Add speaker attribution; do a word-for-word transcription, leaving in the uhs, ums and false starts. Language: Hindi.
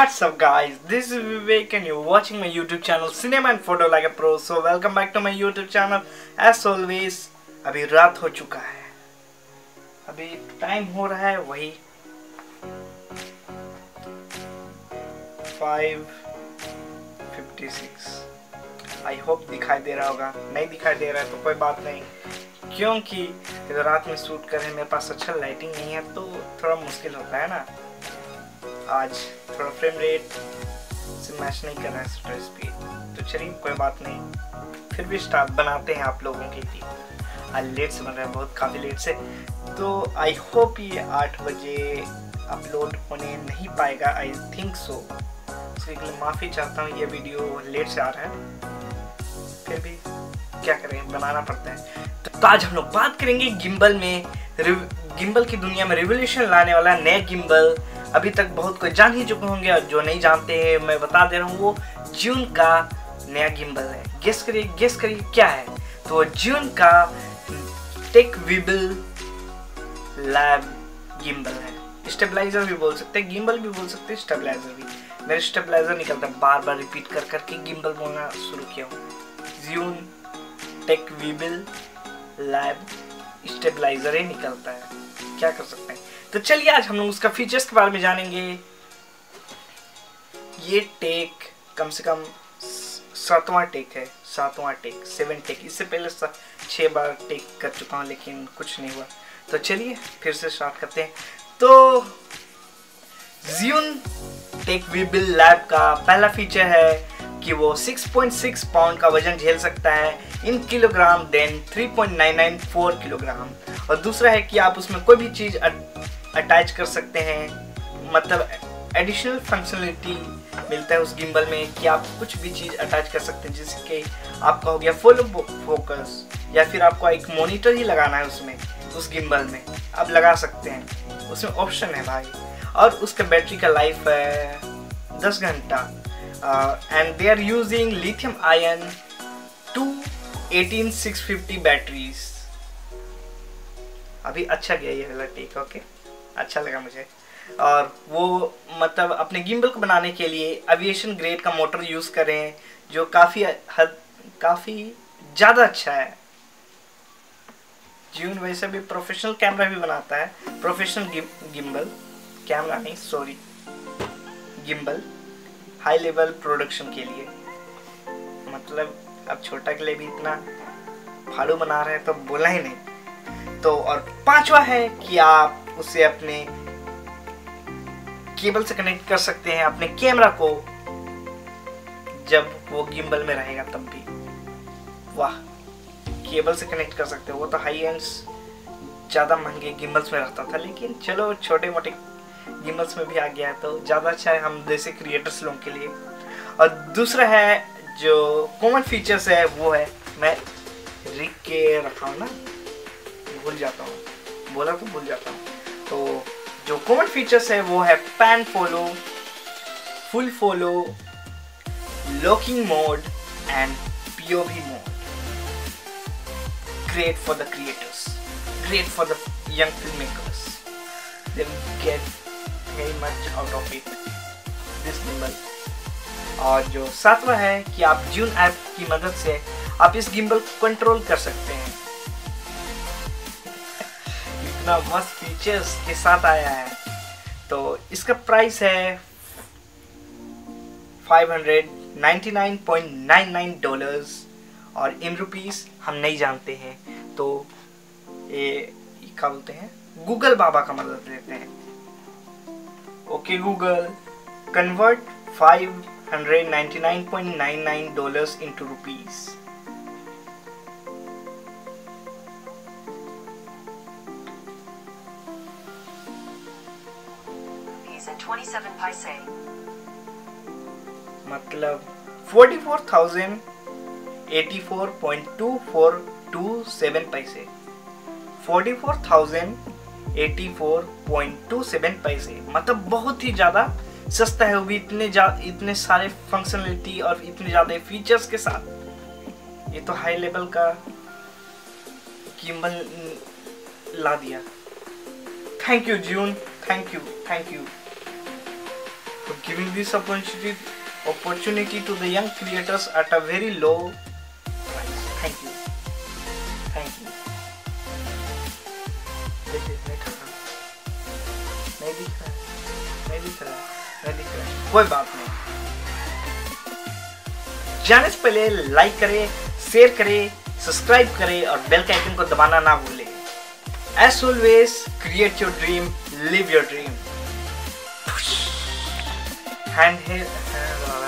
Speaker 1: What's up guys, this is Vivek and you're watching my YouTube channel Cinema and Photo Like a Pro. So welcome back to my YouTube channel. As always, अभी रात हो चुका है, अभी टाइम हो रहा है वही five fifty six. I hope दिखाई दे रहा होगा, नहीं दिखाई दे रहा है तो कोई बात नहीं, क्योंकि रात में शूट कर रहे हैं, मेरे पास अच्छा लाइटिंग नहीं है तो थोड़ा मुश्किल होता है ना। आज थोड़ा फ्रेम रेट से मैच नहीं कर रहा है शटर स्पीड, तो चलिए कोई बात नहीं, फिर भी स्टार्ट बनाते हैं आप लोगों के लिए। आज लेट से बन रहा है, बहुत काफ़ी लेट से, तो आई होप ये आठ बजे अपलोड होने नहीं पाएगा, आई थिंक सो। उसके लिए माफ़ी चाहता हूँ, ये वीडियो लेट से आ रहा है, फिर भी क्या करें, बनाना पड़ता है। तो आज हम लोग बात करेंगे गिम्बल में, गिम्बल की दुनिया में रिवोल्यूशन लाने वाला नया गिम्बल। अभी तक बहुत कोई जान ही चुके होंगे और जो नहीं जानते हैं मैं बता दे रहा हूँ, वो जून का नया गिम्बल है। गेस करिए गेस करिए क्या है। तो जून का टेकवीबल लैब गिम्बल है। स्टेबलाइजर भी बोल सकते हैं, गिम्बल भी बोल सकते हैं, स्टेबलाइजर भी। मेरे स्टेबलाइजर निकलता है, बार बार रिपीट कर करके गिम्बल बोलना शुरू किया हूँ। जून टेकवीबल लैब स्टेबलाइजर ही निकलता है, क्या कर सकते हैं। तो चलिए आज हम लोग उसका फीचर्स के बारे में जानेंगे। ये टेक कम से कम सातवां टेक है, सातवां टेक, सेवन टेक। इससे पहले छह बार टेक कर चुका हूँ लेकिन कुछ नहीं हुआ। तो चलिए फिर से स्टार्ट करते हैं। तो ज़्यून टेकवीबल लैब का पहला फीचर है कि वो सिक्स पॉइंट सिक्स पाउंड का वजन झेल सकता है in kilogram, then three point nine nine four kilogram. और दूसरा है कि आप उसमें कोई भी चीज़ अटैच कर सकते हैं, मतलब एडिशनल फंक्शनलिटी मिलता है उस गिम्बल में कि आप कुछ भी चीज़ अटैच कर सकते हैं, जैसे कि आपका हो गया फुल फोकस, या फिर आपको एक मॉनिटर ही लगाना है उसमें, उस गिम्बल में आप लगा सकते हैं, उसमें ऑप्शन है भाई। और उसका बैटरी का लाइफ है दस घंटा, and they are using lithium ion two eighteen six fifty batteries. अभी अच्छा गया ये वाला टेक, ओके, अच्छा लगा मुझे। और वो मतलब अपने गिम्बल को बनाने के लिए एविएशन ग्रेड का मोटर यूज़ करें, जो काफ़ी हद काफ़ी ज़्यादा अच्छा है। ज़्यून वैसे भी प्रोफेशनल कैमरा भी बनाता है, प्रोफेशनल गिम्बल कैमरा नहीं, sorry, gimbal high level production के लिए। मतलब अब छोटा के लिए भी इतना फाड़ू बना रहे हैं तो बोला ही नहीं। तो और पांचवा है कि आप उसे अपने केबल से कनेक्ट कर सकते हैं, अपने कैमरा को, जब वो गिम्बल में रहेगा तब भी। वाह, केबल से कनेक्ट कर सकते हो। वो तो हाई एंड्स ज़्यादा महंगे गिम्बल्स में रहता था, लेकिन चलो छोटे मोटे गिम्बल्स में भी आ गया है तो ज़्यादा अच्छा है हम जैसे क्रिएटर्स लोगों के लिए। और दूसरा है जो कॉमन फीचर्स है वो है, मैं रिक के रखा हूँ ना, भूल जाता हूँ, बोला तो भूल जाता हूँ। तो जो कॉमन फीचर्स है वो है pan follow, full follow, locking mode and POV mode. Great for the creators, great for the young film makers, they will get very much out of it this gimbal. और जो सातवां है कि आप ज़्यून ऐप की मदद से आप इस गिम्बल को कंट्रोल कर सकते हैं। इतना मस्त फीचर्स के साथ आया है। तो इसका प्राइस है five hundred ninety nine point nine nine dollars, और इन रुपीस हम नहीं जानते हैं, तो ये क्या बोलते हैं, गूगल बाबा का मदद लेते हैं। Okay Google, convert five hundred ninety nine point nine nine dollars into rupees.
Speaker 2: twenty-seven paise,
Speaker 1: मतलब forty four thousand eighty four point two four two seven पैसे, forty four thousand eighty four point two seven पैसे, मतलब बहुत ही ज़्यादा सस्ता है। वो भी इतने इतने सारे फंक्शनलिटी और इतने ज़्यादा फीचर्स के साथ। ये तो हाई लेवल का गिम्बल ला दिया। Thank you Zhiyun, thank you thank you. for giving this opportunity opportunity to the young creators at a very low price. Thank you. Thank you. देखिए नहीं कर रहा, नहीं दिख रहा, नहीं दिख रहा, नहीं दिख रहा, कोई बात नहीं। जाने से पहले लाइक करें, शेयर करें, सब्सक्राइब करें और बेल के आइकन को दबाना ना भूलें। As always, create your dream, live your dream. Hand here.